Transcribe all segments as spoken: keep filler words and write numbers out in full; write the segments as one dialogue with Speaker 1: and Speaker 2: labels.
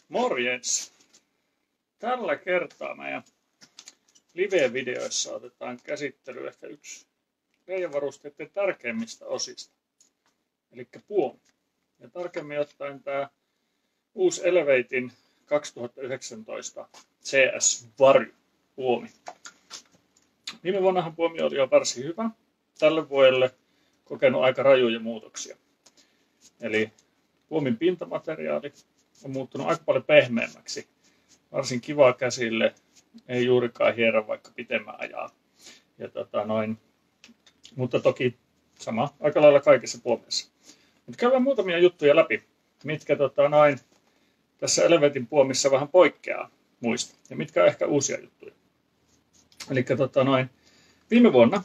Speaker 1: Morjens! Tällä kertaa meidän live-videoissa otetaan käsittelyyn ehkä yksi reiänvarusteiden tärkeimmistä osista, eli puomi. Ja tarkemmin ottaen tämä uusi Elevaten kaksituhattayhdeksäntoista C S-vary puomi. Viime vuonnahan puomi oli jo varsin hyvä. Tälle vuodelle kokenut aika rajuja muutoksia. Eli puomin pintamateriaali on muuttunut aika paljon pehmeämmäksi. Varsin kivaa käsille, ei juurikaan hierä vaikka pitemmän ajaa. Ja tota noin, mutta toki sama aika lailla kaikissa puomeissa. Mutta käydään muutamia juttuja läpi, mitkä tota noin, tässä Elevaten puomissa vähän poikkeaa muista ja mitkä on ehkä uusia juttuja. Eli tota noin, viime vuonna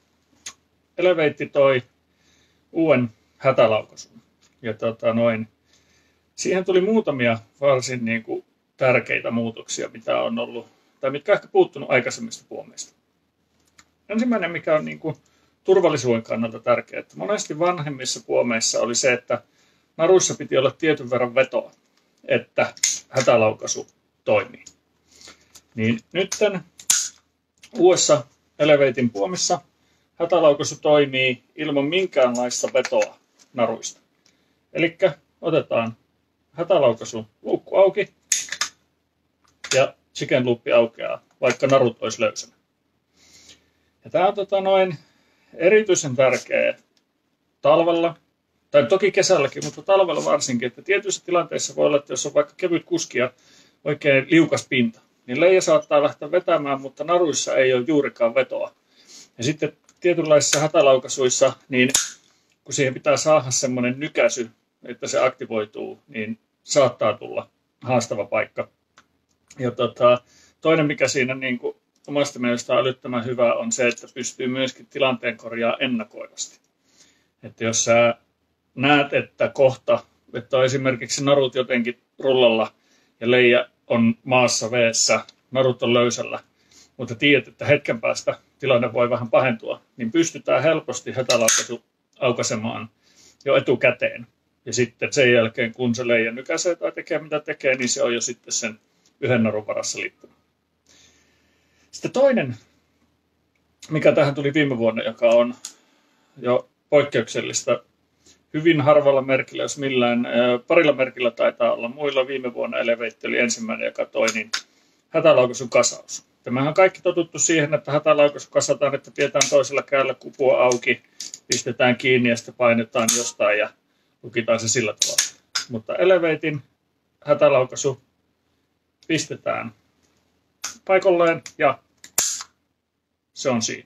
Speaker 1: Elevate toi uuden hätälaukaisun. Ja tota noin, siihen tuli muutamia varsin niin kuin tärkeitä muutoksia, mitä on ollut, tai mitkä on ehkä puuttunut aikaisemmista puomeista. Ensimmäinen, mikä on niin kuin turvallisuuden kannalta tärkeää, että monesti vanhemmissa puomeissa oli se, että naruissa piti olla tietyn verran vetoa, että hätälaukaisu toimii. Niin nytten uudessa Elevaten puomissa hätälaukaisu toimii ilman minkäänlaista vetoa naruista. Eli otetaan hätälaukaisu luukku auki ja chicken loop aukeaa, vaikka narut olisi löysänä. Ja tämä on tota noin erityisen tärkeä talvella, tai toki kesälläkin, mutta talvella varsinkin, että tietyissä tilanteissa voi olla, että jos on vaikka kevyt kuski ja oikein liukas pinta, niin leija saattaa lähteä vetämään, mutta naruissa ei ole juurikaan vetoa. Ja sitten tietynlaisissa hätälaukaisuissa, niin kun siihen pitää saada semmoinen nykäisy, että se aktivoituu, niin saattaa tulla haastava paikka. Ja tota, toinen, mikä siinä niin kuin omasta mielestä on älyttömän hyvä, on se, että pystyy myöskin tilanteen korjaamaan ennakoivasti. Että jos sä näet, että kohta, että on esimerkiksi narut jotenkin rullalla ja leija on maassa veessä, narut on löysällä, mutta tiedät, että hetken päästä tilanne voi vähän pahentua, niin pystytään helposti hätälaukaisu aukaisemaan jo etukäteen. Ja sitten sen jälkeen, kun se leija nykäisee tai tekee mitä tekee, niin se on jo sitten sen yhden narun varassa liittymä. Sitten toinen, mikä tähän tuli viime vuonna, joka on jo poikkeuksellista, hyvin harvalla merkillä, jos millään, parilla merkillä taitaa olla muilla. Viime vuonna Elevate oli ensimmäinen, joka toi, niin hätälaukaisun kasaus. Tämähän on kaikki totuttu siihen, että hätälaukaisu kasataan, että pidetään toisella kädellä kupua auki, pistetään kiinni ja sitten painetaan jostain ja lukitaan se sillä tavalla. Mutta Elevaten hätälaukaisu pistetään paikalleen ja se on siinä.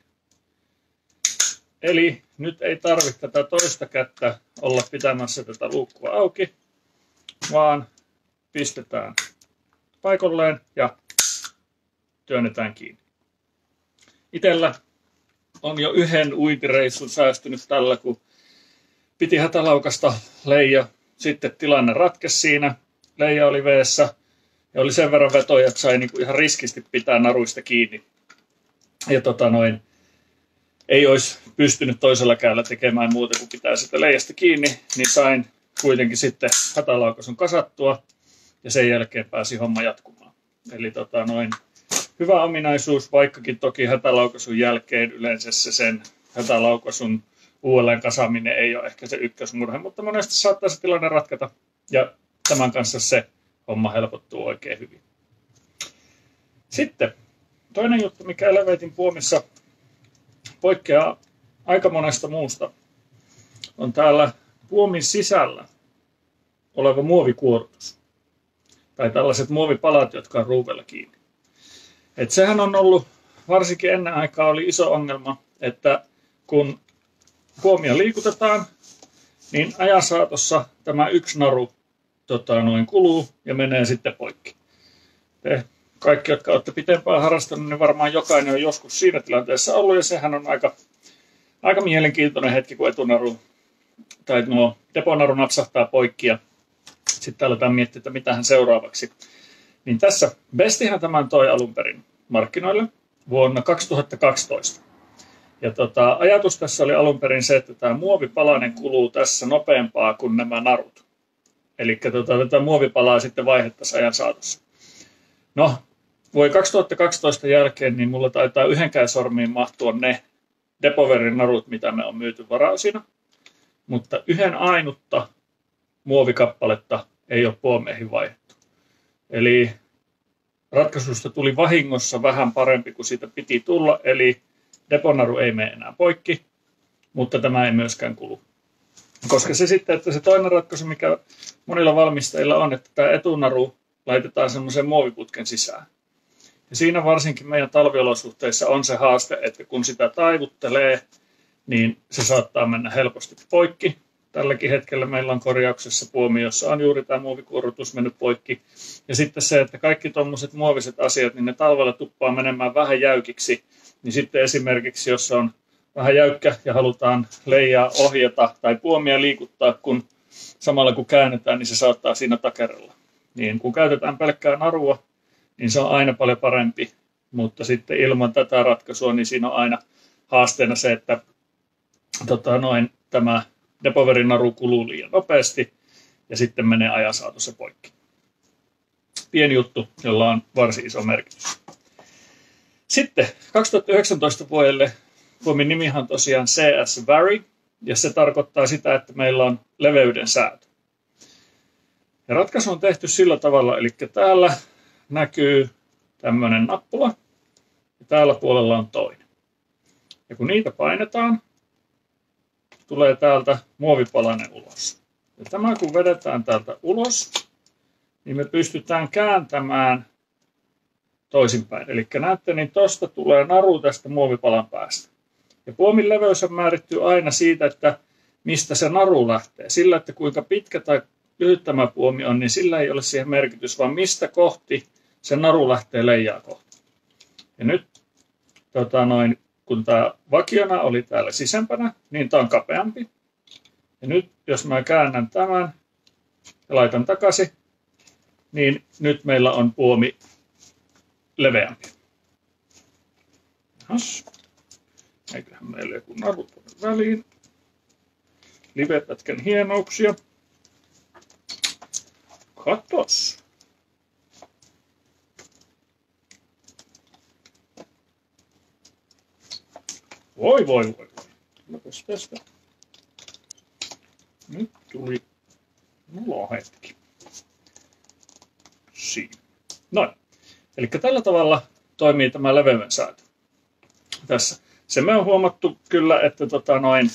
Speaker 1: Eli nyt ei tarvitse tätä toista kättä olla pitämässä tätä luukkua auki, vaan pistetään paikalleen ja työnnetään kiinni. Itellä on jo yhden uintireissun säästynyt tällä, kun piti hätälaukasta leija. Sitten tilanne ratkesi siinä. Leija oli veessä ja oli sen verran vetoja, että sai niinku ihan riskisti pitää naruista kiinni. Ja tota noin, ei olisi pystynyt toisella kädellä tekemään muuta kuin pitää sitä leijasta kiinni, niin sain kuitenkin sitten hätälaukaisun kasattua ja sen jälkeen pääsi homma jatkumaan. Eli tota noin, hyvä ominaisuus, vaikkakin toki hätälaukaisun jälkeen yleensä se sen hätälaukaisun uudelleen kasaaminen ei ole ehkä se ykkösmurhe, mutta monesti saattaa se tilanne ratkata ja tämän kanssa se homma helpottuu oikein hyvin. Sitten toinen juttu, mikä Elevaten puomissa poikkeaa aika monesta muusta, on täällä puomin sisällä oleva muovikuorrutus. Tai tällaiset muovipalat, jotka on ruuvella kiinni. Et sehän on ollut, varsinkin ennen aikaa oli iso ongelma, että kun puomia liikutetaan, niin ajan saatossa tämä yksi naru tota, noin kuluu ja menee sitten poikki. Te kaikki, jotka olette pitempään harrastaneet, niin varmaan jokainen on joskus siinä tilanteessa ollut, ja sehän on aika, aika mielenkiintoinen hetki, kun etunaru tai nuo deponaru napsahtaa poikki, ja sitten aletaan miettiä, että mitähän seuraavaksi. Niin tässä Bestihän tämän toi alun perin markkinoille vuonna kaksituhattakaksitoista. Ja tota, ajatus tässä oli alun perin se, että tämä muovipalanen kuluu tässä nopeampaa kuin nämä narut. Eli tota, tätä muovipalaa sitten vaihdettaisiin ajan saatossa. No, vuoden kaksituhattakaksitoista jälkeen niin mulla taitaa yhdenkään sormiin mahtua ne Depo-Verin narut, mitä me on myyty varaosina. Mutta yhden ainutta muovikappaletta ei ole puomeihin vaihdettu. Eli ratkaisusta tuli vahingossa vähän parempi kuin siitä piti tulla, eli deponaru ei mene enää poikki, mutta tämä ei myöskään kulu. Koska se sitten, että se toinen ratkaisu, mikä monilla valmistajilla on, että tämä etunaru laitetaan semmoisen muoviputken sisään. Ja siinä varsinkin meidän talviolosuhteissa on se haaste, että kun sitä taivuttelee, niin se saattaa mennä helposti poikki. Tälläkin hetkellä meillä on korjauksessa puomi, jossa on juuri tämä muovikuorrutus mennyt poikki. Ja sitten se, että kaikki tuommoiset muoviset asiat, niin ne talvella tuppaa menemään vähän jäykiksi. Niin sitten esimerkiksi, jos on vähän jäykkä ja halutaan leijaa ohjata tai puomia liikuttaa, kun samalla kun käännetään, niin se saattaa siinä takerella. Niin kun käytetään pelkkää narua, niin se on aina paljon parempi. Mutta sitten ilman tätä ratkaisua, niin siinä on aina haasteena se, että tota, noin, tämä Depo-Verin naru kuluu liian nopeasti ja sitten menee ajan saatossa poikki. Pieni juttu, jolla on varsin iso merkitys. Sitten kaksituhattayhdeksäntoista vuodelle puomin nimihan on tosiaan C S Vary, ja se tarkoittaa sitä, että meillä on leveyden säätö. Ja ratkaisu on tehty sillä tavalla, eli täällä näkyy tämmöinen nappula, ja täällä puolella on toinen. Ja kun niitä painetaan, tulee täältä muovipalanen ulos. Ja tämä kun vedetään täältä ulos, niin me pystytään kääntämään toisinpäin. Eli näette, niin tuosta tulee naru tästä muovipalan päästä. Ja puomin leveys määrittyy aina siitä, että mistä se naru lähtee. Sillä, että kuinka pitkä tai lyhyt tämä puomi on, niin sillä ei ole siihen merkitys, vaan mistä kohti se naru lähtee leijaa kohti. Ja nyt tota noin, kun tämä vakiona oli täällä sisempänä, niin tämä on kapeampi. Ja nyt jos mä käännän tämän ja laitan takaisin, niin nyt meillä on puomi leveämpi. Jahas. Eiköhän meillä joku naru tuonne väliin. Livepätkän hienouksia. Katos. Voi voi voi. Tullapas tästä. Nyt tuli nulo hetki. Siinä. Noin. Eli tällä tavalla toimii tämä leveyden säätö. Tässä. Se me on huomattu kyllä, että tota noin,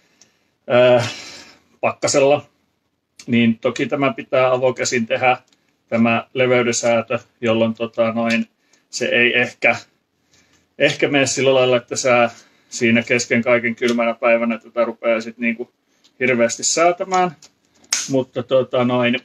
Speaker 1: ää, pakkasella, niin toki tämä pitää avokäsin tehdä, tämä leveyden säätö, jolloin tota noin, se ei ehkä, ehkä mene sillä lailla, että sä siinä kesken kaiken kylmänä päivänä tätä rupeaa sitten niinku hirveästi säätämään. Mutta, tota noin,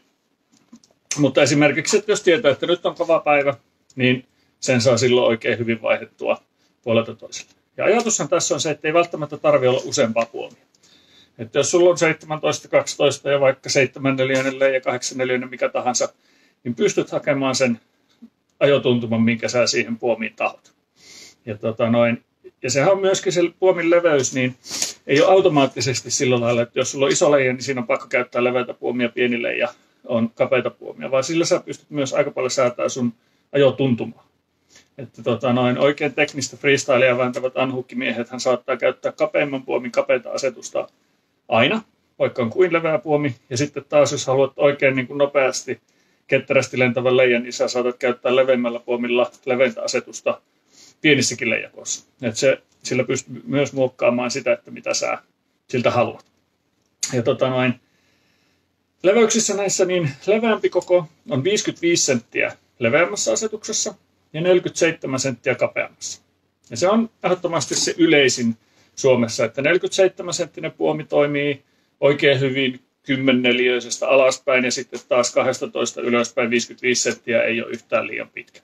Speaker 1: mutta esimerkiksi, että jos tietää, että nyt on kova päivä, niin sen saa silloin oikein hyvin vaihdettua puolelta toiselle. Ja ajatushan tässä on se, että ei välttämättä tarvitse olla useampaa puomia. Että jos sulla on seitsemäntoista, kaksitoista ja vaikka seitsemän neliöinen ja kahdeksan neliöinen mikä tahansa, niin pystyt hakemaan sen ajotuntuman, minkä sä siihen puomiin tahot. Ja, tota noin, ja sehän on myöskin se puomin leveys, niin ei ole automaattisesti sillä lailla, että jos sulla on iso leija, niin siinä on pakko käyttää leveitä puomia, pienille ja on kapeita puomia, vaan sillä sä pystyt myös aika paljon säätämään sun ajotuntumaa. Että tota, noin oikein teknistä freestylia vääntävät unhook-miehet hän saattaa käyttää kapeimman puomin kapeita asetusta aina, vaikka on kuin leveä puomi. Ja sitten taas, jos haluat oikein niin kuin nopeasti, ketterästi lentävän leijan, niin sä saatat käyttää leveämmällä puomilla leveintä asetusta pienissäkin leijakoissa. Että se, sillä pystyy myös muokkaamaan sitä, että mitä sä siltä haluat. Ja tota noin, leveyksissä näissä niin leveämpi koko on viisikymmentäviisi senttiä leveämmässä asetuksessa ja neljäkymmentäseitsemän senttiä kapeammassa. Ja se on ehdottomasti se yleisin Suomessa, että neljäkymmentäseitsemän senttinen puomi toimii oikein hyvin kymmeneliöisestä alaspäin ja sitten taas kaksitoista ylöspäin viisikymmentäviisi senttiä ei ole yhtään liian pitkä.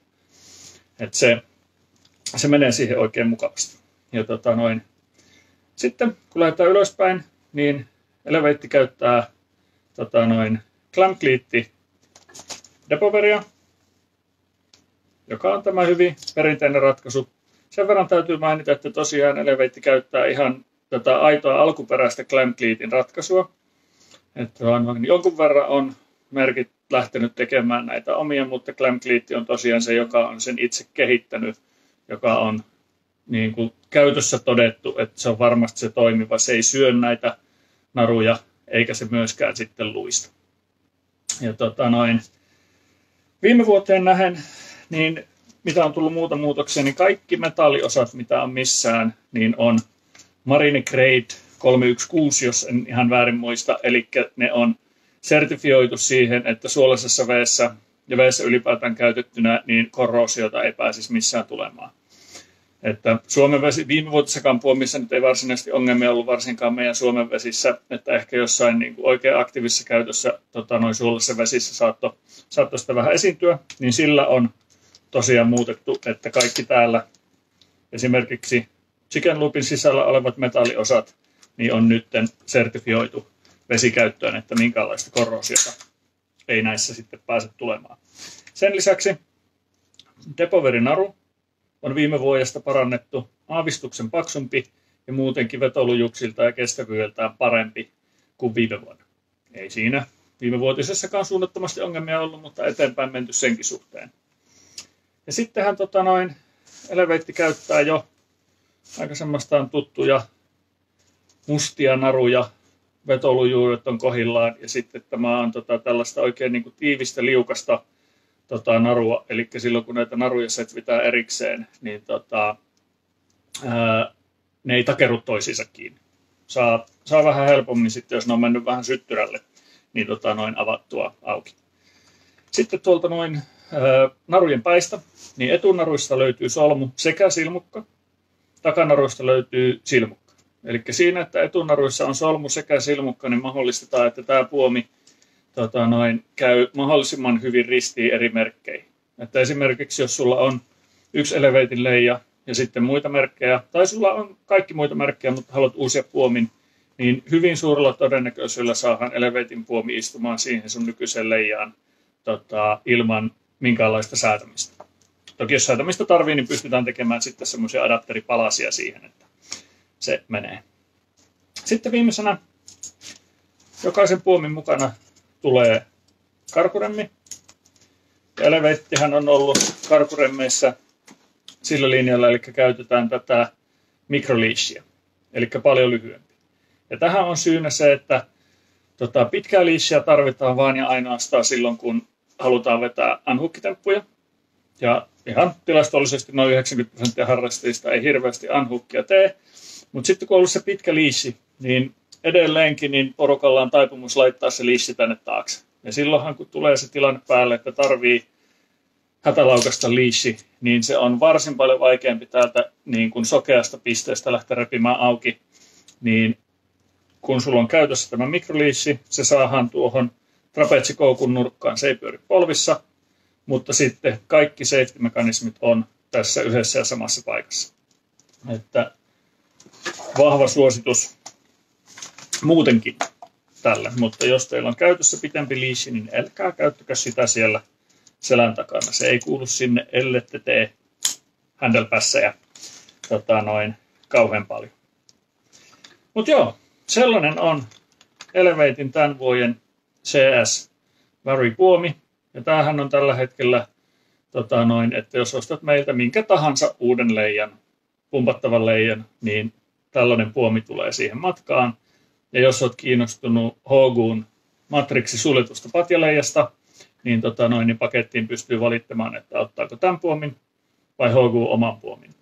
Speaker 1: Et se, se menee siihen oikein mukavasti. Ja tota noin. Sitten kun lähdetään ylöspäin, niin Elevate käyttää tota noin, Clamp-kliitti Depo-Veria, joka on tämä hyvin perinteinen ratkaisu. Sen verran täytyy mainita, että tosiaan Elevate käyttää ihan tätä aitoa alkuperäistä Clamp-kliitin ratkaisua. Että on, jonkun verran on merkit lähtenyt tekemään näitä omia, mutta Clamcleat on tosiaan se, joka on sen itse kehittänyt, joka on niin kuin käytössä todettu, että se on varmasti se toimiva. Se ei syö näitä naruja, eikä se myöskään sitten luista. Ja tota noin, viime vuoteen nähen, niin mitä on tullut muuta muutoksia, niin kaikki metalliosat, mitä on missään, niin on Marine Grade kolme yksi kuusi, jos en ihan väärin muista. Eli ne on sertifioitu siihen, että suolaisessa veessä ja veessä ylipäätään käytettynä, niin korroosiota ei pääsisi missään tulemaan. Että Suomen vesi, viime vuotissakaan puomissa nyt ei varsinaisesti ongelmia ollut varsinkaan meidän Suomen vesissä, että ehkä jossain niin kuin oikein aktiivisessa käytössä tota, noin suolaisessa vesissä saattoi saatto sitä vähän esiintyä, niin sillä on tosiaan muutettu, että kaikki täällä esimerkiksi Chicken Loopin sisällä olevat metalliosat niin on nyt sertifioitu vesikäyttöön, että minkäänlaista korroosiota ei näissä sitten pääse tulemaan. Sen lisäksi depoverinaru on viime vuodesta parannettu, aavistuksen paksumpi ja muutenkin vetolujuksilta ja kestävyydeltään parempi kuin viime vuonna. Ei siinä viime vuotisessakaan suunnattomasti ongelmia ollut, mutta eteenpäin menty senkin suhteen. Ja sittenhän tota noin, Elevate käyttää jo aika semmoistaan tuttuja mustia naruja, vetolujuudet on kohillaan ja sitten tämä on tota, tällaista oikein niin kuin tiivistä liukasta tota, narua, eli silloin kun näitä naruja setvitään erikseen, niin tota, ää, ne ei takeru toisiinsa kiinni. Saa, saa vähän helpommin sitten, jos ne on mennyt vähän syttyrälle, niin tota, noin avattua auki. Sitten tuolta noin ää, narujen päistä, niin etunaruista löytyy solmu sekä silmukka, takanaruista löytyy silmukka. Eli siinä, että etunaruissa on solmu sekä silmukka, niin mahdollistetaan, että tämä puomi tota noin, käy mahdollisimman hyvin ristiin eri merkkeihin. Että esimerkiksi jos sulla on yksi Elevatein leija ja sitten muita merkkejä, tai sulla on kaikki muita merkkejä, mutta haluat uusia puomin, niin hyvin suurella todennäköisyydellä saadaan Elevatein puomi istumaan siihen sun nykyiseen leijaan tota, ilman minkäänlaista säätämistä. Toki jos säätämistä tarvii, niin pystytään tekemään sitten semmoisia adapteripalasia siihen, että se menee. Sitten viimeisenä jokaisen puomin mukana tulee karkuremmi. Elevatehän on ollut karkuremmeissa sillä linjalla, eli käytetään tätä mikroliishia, eli paljon lyhyempi. Ja tähän on syynä se, että tota, pitkää liishia tarvitaan vain ja ainoastaan silloin, kun halutaan vetää unhook-temppuja. Ja ihan tilastollisesti noin yhdeksänkymmentä prosenttia harrastajista ei hirveästi unhookia tee. Mutta sitten kun on ollut se pitkä liishi, niin edelleenkin niin porukalla on taipumus laittaa se liishi tänne taakse. Ja silloinhan kun tulee se tilanne päälle, että tarvii hätälaukasta liishi, niin se on varsin paljon vaikeampi täältä niin kuin sokeasta pisteestä lähteä repimään auki. Niin kun sulla on käytössä tämä mikroliishi, se saadaan tuohon trapetsikoukun nurkkaan, se ei pyöri polvissa, mutta sitten kaikki safety-mekanismit on tässä yhdessä ja samassa paikassa. Että vahva suositus muutenkin tälle, mutta jos teillä on käytössä pitempi liishi, niin älkää käyttäkää sitä siellä selän takana. Se ei kuulu sinne, ellette tee handlepässejä tota noin kauhean paljon. Mutta joo, sellainen on Elevatein tämän vuoden C S Vary-puomi. Ja tämähän on tällä hetkellä, tota noin, että jos ostat meiltä minkä tahansa uuden leijan, pumpattavan leijan, niin tällainen puomi tulee siihen matkaan. Ja jos olet kiinnostunut H G:n matriksi suljetusta patjaleijasta, niin, tota noin, niin pakettiin pystyy valittamaan, että ottaako tämän puomin vai H G:n oman puomin.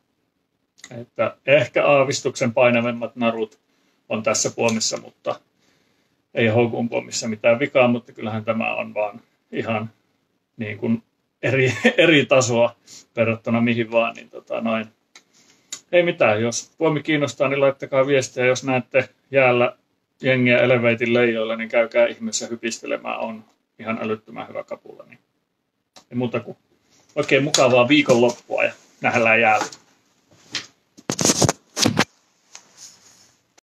Speaker 1: Että ehkä aavistuksen painavemmat narut on tässä puomissa, mutta ei H G:n puomissa mitään vikaa, mutta kyllähän tämä on vaan ihan niin kuin eri, eri tasoa verrattuna mihin vaan. Niin tota noin. Ei mitään, jos puomi kiinnostaa, niin laittakaa viestiä. Jos näette jäällä jengiä Elevatein leijoilla, niin käykää ihmeessä hypistelemään. On ihan älyttömän hyvä kapula. Niin ei muuta kuin oikein mukavaa viikonloppua ja nähdään jäällä.